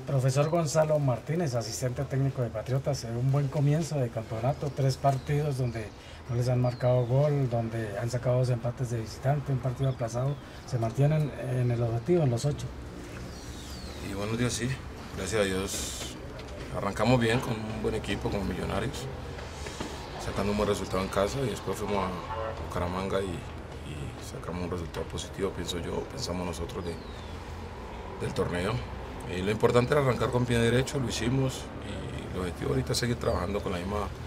Profesor Gonzalo Martínez, asistente técnico de Patriotas, un buen comienzo de campeonato, 3 partidos donde no les han marcado gol, donde han sacado 2 empates de visitante, un partido aplazado, se mantienen en el objetivo, en los 8. Y buenos días, sí, gracias a Dios arrancamos bien con un buen equipo como Millonarios, sacando un buen resultado en casa y después fuimos a Bucaramanga y sacamos un resultado positivo, pienso yo, pensamos nosotros del torneo. Y lo importante era arrancar con pie derecho, lo hicimos y el objetivo ahorita es seguir trabajando con las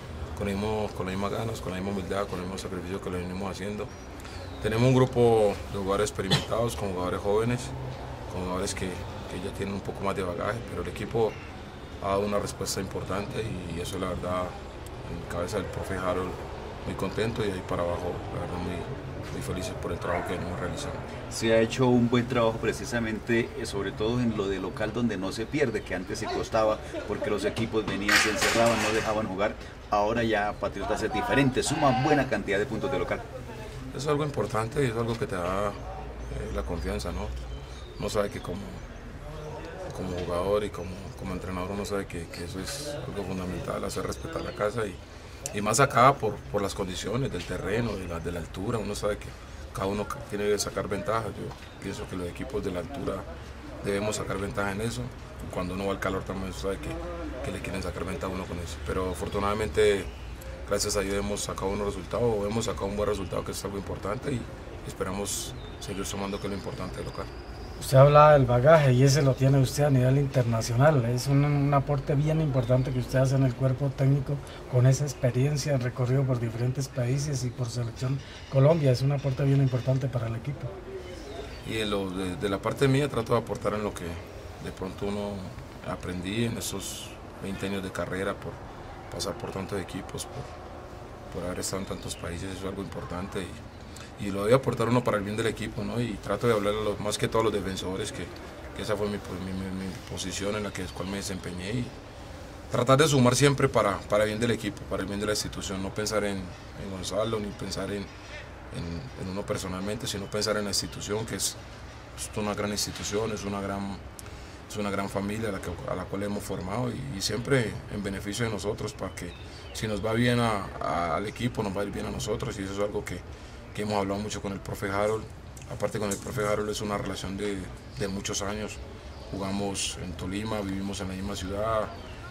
mismas ganas, con la misma humildad, con el mismo sacrificio que lo venimos haciendo. Tenemos un grupo de jugadores experimentados, con jugadores jóvenes, con jugadores que ya tienen un poco más de bagaje, pero el equipo ha dado una respuesta importante y eso la verdad, en cabeza del profe Harold, muy contento y de ahí para abajo, la verdad muy felices por el trabajo que venimos realizando. Se ha hecho un buen trabajo precisamente, sobre todo en lo de local donde no se pierde, que antes se costaba porque los equipos venían, se encerraban, no dejaban jugar. Ahora ya Patriotas es diferente, suma buena cantidad de puntos de local. Eso es algo importante y es algo que te da la confianza, ¿no? Uno sabe que como jugador y como entrenador uno sabe que eso es algo fundamental, hacer respetar la casa y más acá por las condiciones del terreno, de la altura, uno sabe que cada uno tiene que sacar ventaja. Yo pienso que los equipos de la altura debemos sacar ventaja en eso. Cuando uno va al calor también sabe que le quieren sacar ventaja a uno con eso. Pero afortunadamente, gracias a Dios hemos sacado unos resultados, hemos sacado un buen resultado que es algo importante y esperamos seguir sumando, que es lo importante de local. Usted hablaba del bagaje y ese lo tiene usted a nivel internacional, es un aporte bien importante que usted hace en el cuerpo técnico con esa experiencia, recorrido por diferentes países y por Selección Colombia, es un aporte bien importante para el equipo. Y de la parte mía trato de aportar en lo que de pronto uno aprendí en esos 20 años de carrera, por pasar por tantos equipos, por haber estado en tantos países, eso es algo importante y lo voy a aportar uno para el bien del equipo, ¿no? Y trato de hablar más que todos los defensores, que esa fue mi posición en la cual me desempeñé y tratar de sumar siempre para el bien del equipo, para el bien de la institución, no pensar en Gonzalo ni pensar en uno personalmente, sino pensar en la institución, que es una gran institución, es una gran familia a la cual hemos formado y siempre en beneficio de nosotros, para que si nos va bien al equipo, nos va a ir bien a nosotros y eso es algo que hemos hablado mucho con el profe Harold. Aparte, con el profe Harold es una relación de muchos años, jugamos en Tolima, vivimos en la misma ciudad,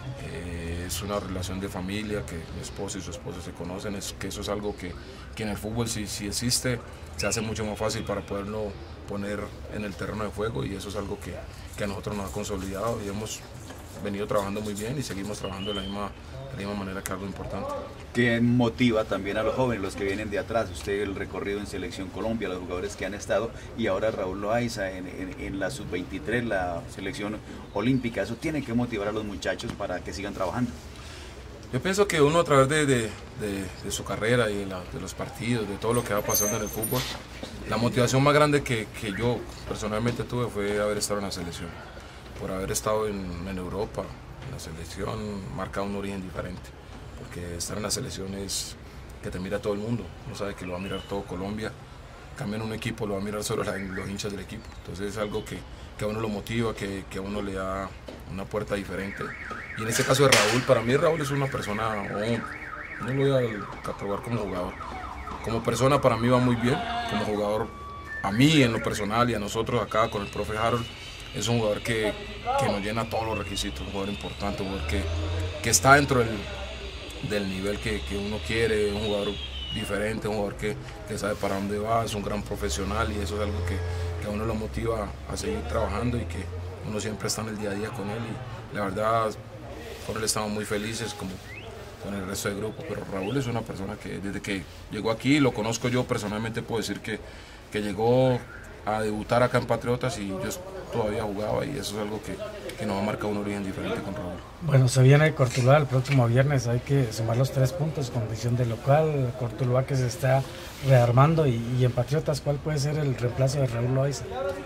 es una relación de familia, que mi esposa y su esposa se conocen, que eso es algo que en el fútbol si existe, se hace mucho más fácil para poderlo poner en el terreno de juego y eso es algo que a nosotros nos ha consolidado y hemos venido trabajando muy bien y seguimos trabajando de la misma manera, que es algo importante. ¿Qué motiva también a los jóvenes, los que vienen de atrás? Usted, el recorrido en Selección Colombia, los jugadores que han estado y ahora Raúl Loaiza en la sub-23, la selección olímpica, eso tiene que motivar a los muchachos para que sigan trabajando. Yo pienso que uno a través de su carrera y de los partidos, de todo lo que va pasando en el fútbol, la motivación más grande que yo personalmente tuve fue haber estado en la selección, por haber estado en Europa. La selección marca un origen diferente, porque estar en la selección es que te mira todo el mundo, no sabe que lo va a mirar todo Colombia, cambia en un equipo, lo va a mirar solo los hinchas del equipo, entonces es algo que a uno lo motiva, que a uno le da una puerta diferente. Y en este caso de Raúl, para mí Raúl es una persona, no lo voy a catalogar como jugador, como persona para mí va muy bien, como jugador a mí en lo personal y a nosotros acá con el profe Harold, es un jugador que nos llena todos los requisitos, un jugador importante, un jugador que está dentro del nivel que uno quiere, un jugador diferente, un jugador que sabe para dónde va, es un gran profesional y eso es algo que a uno lo motiva a seguir trabajando y que uno siempre está en el día a día con él y la verdad con él estamos muy felices como con el resto del grupo, pero Raúl es una persona que desde que llegó aquí, lo conozco yo personalmente, puedo decir que llegó a debutar acá en Patriotas y yo todavía jugaba y eso es algo que nos va a marcar un origen diferente con Raúl. Bueno, se viene Cortuluá el próximo viernes, hay que sumar los 3 puntos con visión de local, Cortuluá que se está rearmando y en Patriotas, ¿cuál puede ser el reemplazo de Raúl Loaiza?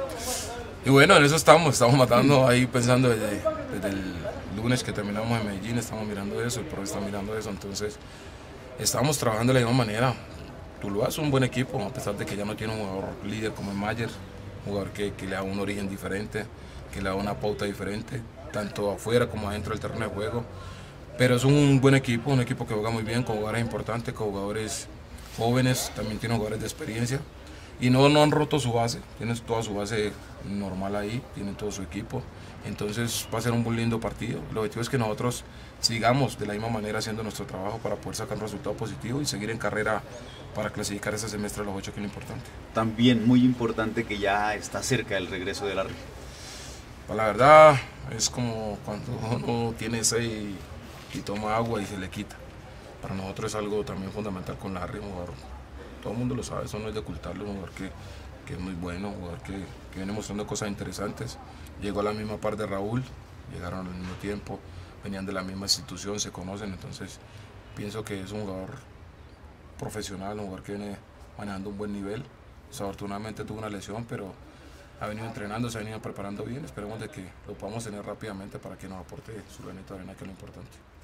Y bueno, en eso estamos matando ahí pensando desde el lunes que terminamos en Medellín, estamos mirando eso, el profe está mirando eso, entonces estamos trabajando de la misma manera. Tuluá es un buen equipo, a pesar de que ya no tiene un jugador líder como el Mayer, un jugador que le da un origen diferente, que le da una pauta diferente. tanto afuera como adentro del terreno de juego. Pero es un buen equipo, un equipo que juega muy bien, con jugadores importantes, con jugadores jóvenes, también tiene jugadores de experiencia. Y no han roto su base, tienen toda su base normal ahí, tienen todo su equipo. Entonces va a ser un muy lindo partido. El objetivo es que nosotros sigamos de la misma manera haciendo nuestro trabajo para poder sacar un resultado positivo y seguir en carrera para clasificar ese semestre a los 8, que es lo importante. También muy importante que ya está cerca el regreso de Larry. Pues la verdad es como cuando uno tiene sed y toma agua y se le quita. Para nosotros es algo también fundamental con Larry, un jugador, todo el mundo lo sabe, eso no es de ocultarlo, un jugador que es muy bueno, un jugador que viene mostrando cosas interesantes. Llegó a la misma par de Raúl, llegaron al mismo tiempo, venían de la misma institución, se conocen, entonces pienso que es un jugador profesional, un jugador que viene manejando un buen nivel. Desafortunadamente tuvo una lesión, pero ha venido entrenando, se ha venido preparando bien. Esperemos de que lo podamos tener rápidamente para que nos aporte su granito de arena, que es lo importante.